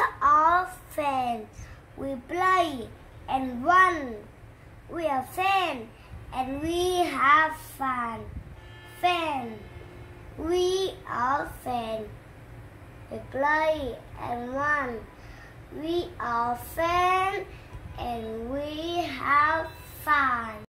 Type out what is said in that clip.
are friends. We play and run. We are friends and we have fun. Friends. We are friends. We play and run. We are friends and we have fun.